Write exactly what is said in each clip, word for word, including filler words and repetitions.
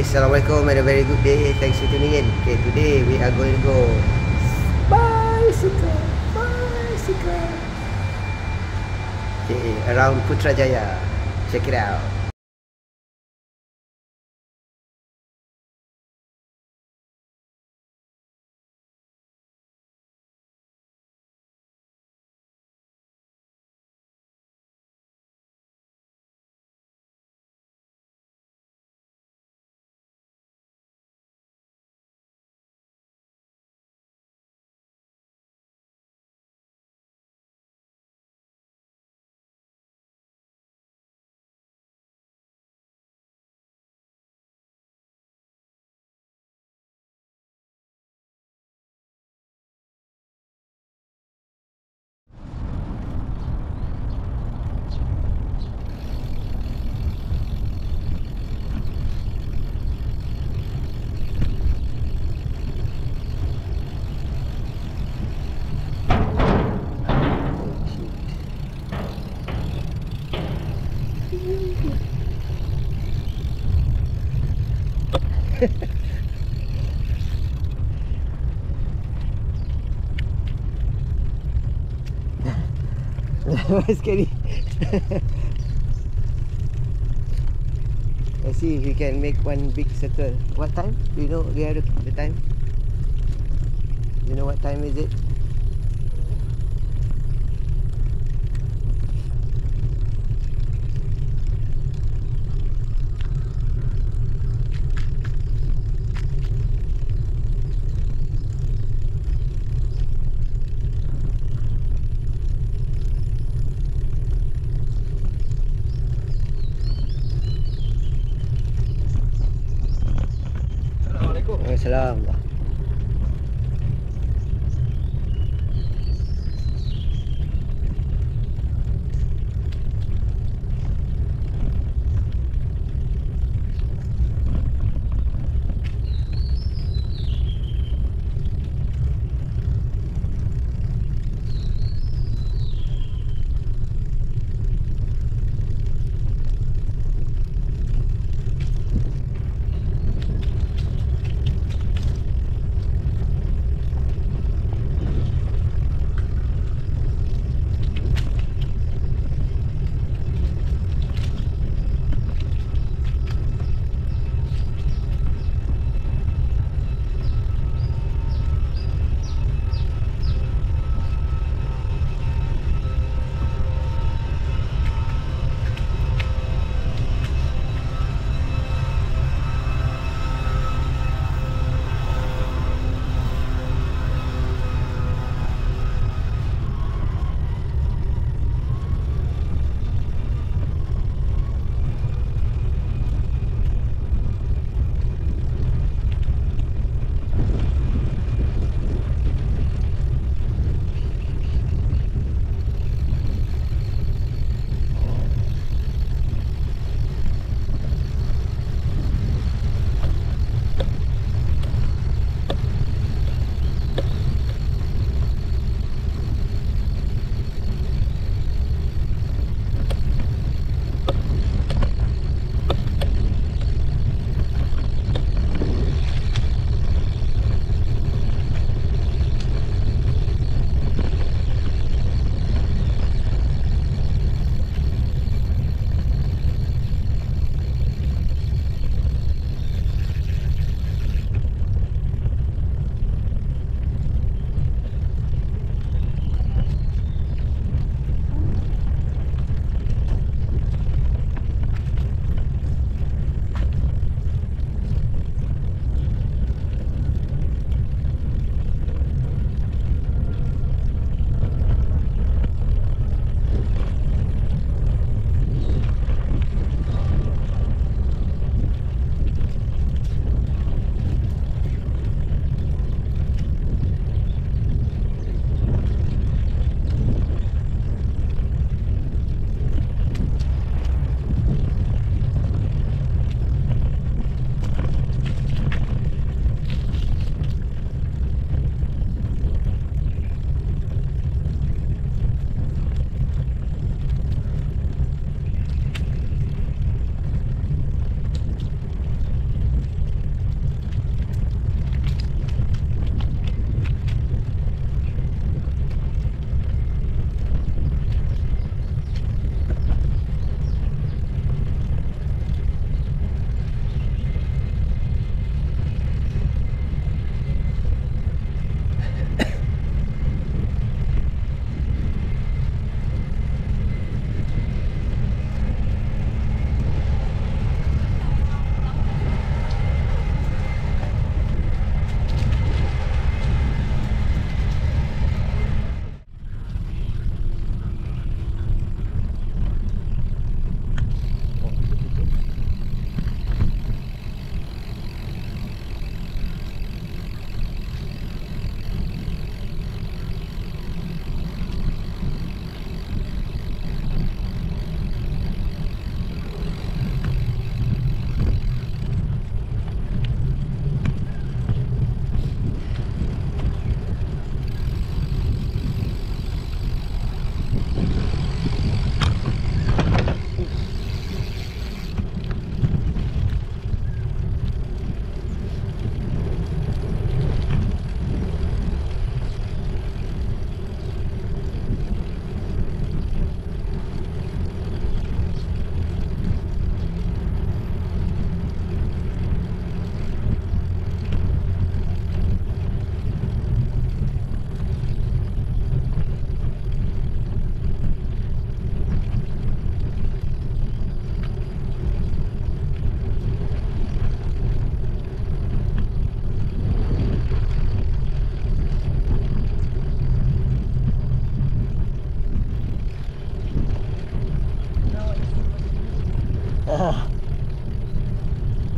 Assalamualaikum and a very good day. Thanks for tuning in. Okay, today we are going to go bicycle, bicycle. Okay, around Putrajaya. Check it out. Scary. Let's see if we can make one big circle. What time? Do you know do you have the, the time? Do you know what time is it? Assalamualaikum.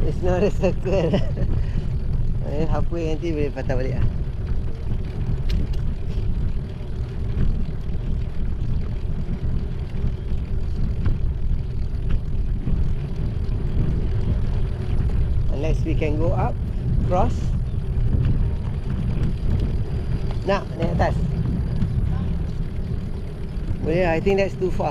It's not a circle. Eh, halfway nanti boleh patah balik lah. Unless we can go up, cross. Nak naik atas? Boleh lah, I think that's too far.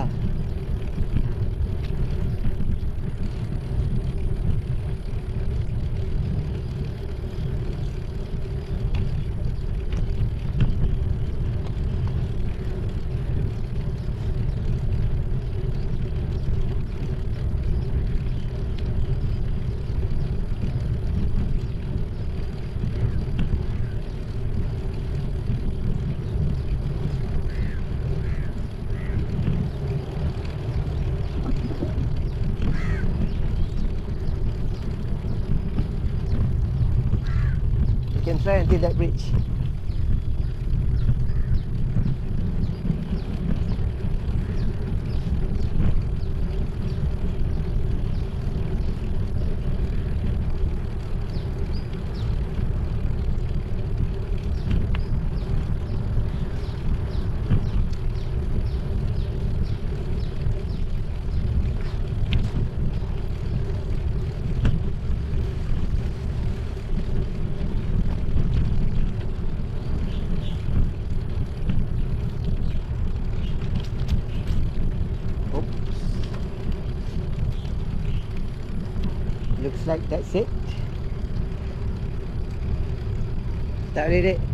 Can try until that bridge. Looks like that's it. Tak boleh, Dek?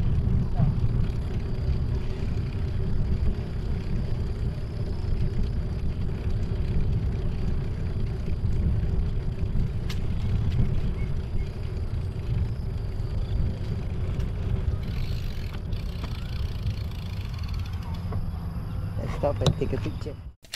Let's stop and take a picture.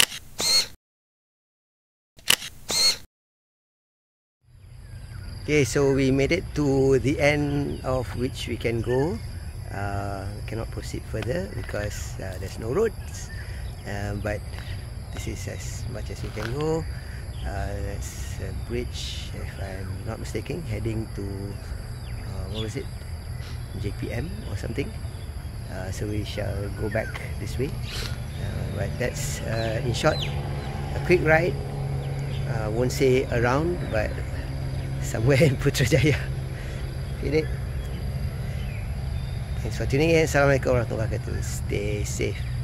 Okay, so we made it to the end of which we can go. Uh, cannot proceed further because uh, there's no roads. Uh, but this is as much as we can go. Uh, that's a bridge, if I'm not mistaken, heading to uh, what was it? J P M or something. Uh, so we shall go back this way. Uh, but that's uh, in short a quick ride. Uh, won't say around, but somewhere in Putrajaya. Okay, Dek. Thanks for tuning in. Assalamualaikum warahmatullahi wabarakatuh. Stay safe.